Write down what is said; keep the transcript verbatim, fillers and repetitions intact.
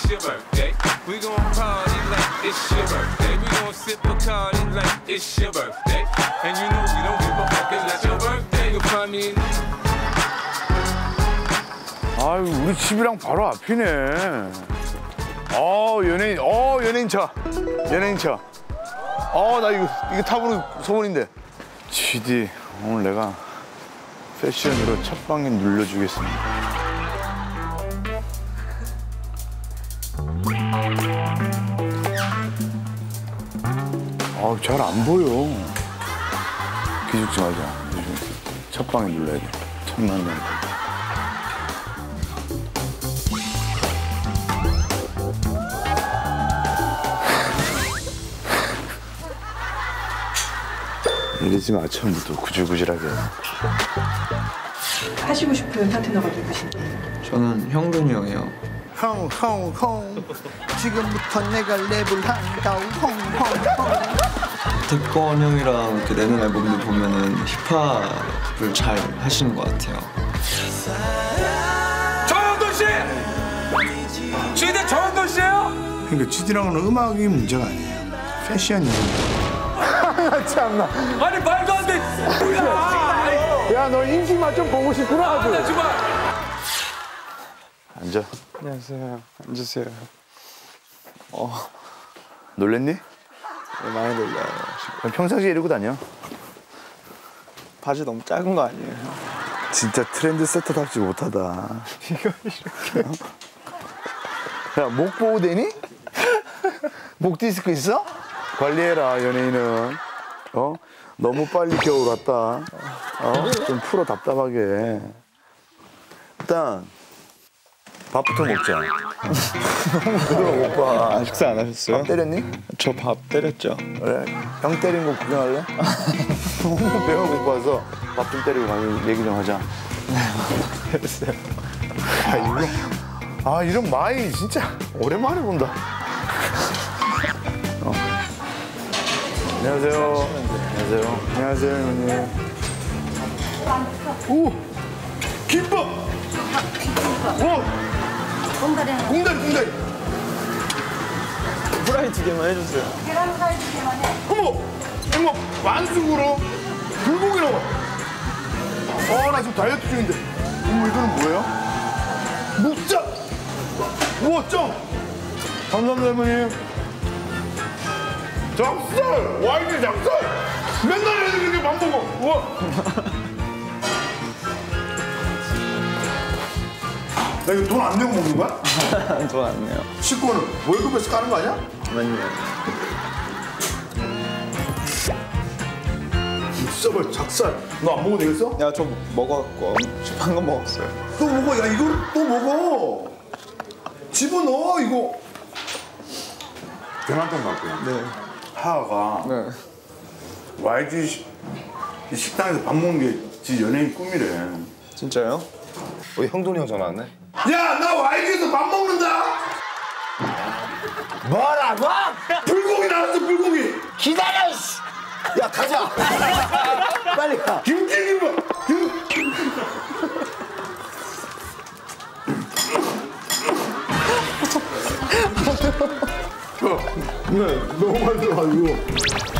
your birthday. We gon' party like it's your birthday. We gon' sip a party like it's your birthday. And you know we don't give a fuck, it's not your birthday. You'll find me in... 아유, 우리 집이랑 바로 앞이네. 어, 연예인, 어, 연예인차. 연예인차. 어, 나 이거, 이거 탑으로 소문인데. 지디, 오늘 내가 패션으로 첫 방에 눌러주겠습니다. 아, 잘 안 보여. 기죽지 말자. 첫 방에 눌러야 돼. 첫 만남. 이러지 마, 처음부터 구질구질하게. 하시고 싶은 파트너가 누구신가요? 저는 형돈이 형이요. 형, 형, 형. 지금부터 내가 랩을 한다. 형, 형, 형. 태권 형이랑 이렇게 내는 앨범들 보면은 힙합을 잘 하시는 것 같아요. 정현돈 씨! 지디 정현돈 씨예요? 그러니까 지디랑은 음악이 문제가 아니에요. 패션이. 참나. 아니 말도 안 돼. 뭐야? 야, 너 인기만 좀 보고 싶구나, 아주. 나 정말. 앉아. 안녕하세요. 앉으세요. 어, 놀랬니? 네, 많이 놀라요. 평상시에 이러고 다녀. 바지 너무 작은 거 아니에요? 진짜 트렌드 세터답지 못하다. 이거 이렇게. 야, 목 보호 되니? 목 디스크 있어? 관리해라, 연예인은. 어? 너무 빨리 겨울 왔다. 어? 좀 풀어, 답답하게. 일단 밥부터 먹자. 그럼 오빠. 아, 식사 안 하셨어요? 밥 때렸니? 저 밥 때렸죠. 그래? 형 때린 거 구경할래? 너무 배가 고파서 밥 좀 때리고 가면 얘기 좀 하자. 됐어요. 아, 이거. 아, 이런 마이 진짜 오랜만에 본다. 어. 안녕하세요. 안녕하세요. 안녕하세요, 형님. 오! 김밥! 와! 공다리 하나. 공다리, 공다리. 후라이 두 개만 해주세요. 계란 후라이 두 개만 해. 어머! 어머! 만숙으로 불고기 나와. 어, 나 지금 다이어트 중인데. 어머, 이거는 뭐예요? 묵자! 우와, 짱! 감사합니다, 어머님. 작살! 와인이 작살! 맨날 애들이 이렇게 밥 먹어. 우와! 나 이거 돈 안 내고 먹는 거야? 돈 안 내요. 식구는 월급에서 까는 거 아니야? 아니요. 썩을 작살. 너 안 먹어도 되겠어? 야, 저 먹어갖고 방금 먹었어요. 또 먹어. 야, 이걸 또 먹어. 집어넣어, 이거. 전화 좀 갈게요. 네. 하하가 네. 와이지 시, 이 식당에서 밥 먹는 게 지 연예인 꿈이래. 진짜요? 어, 형돈이 형 전화 왔네? 야, 나 와이지에서 밥 먹는다. 뭐라고? 불고기 나왔어, 불고기. 기다려, 씨! 야, 가자! 빨리 가. 김치김밥. 김... 야, 네, 너무 맛있어가지고.